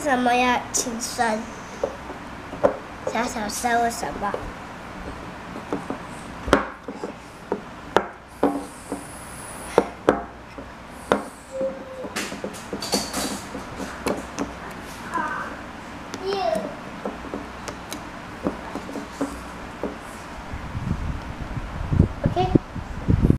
什么要轻声？小小声为什么？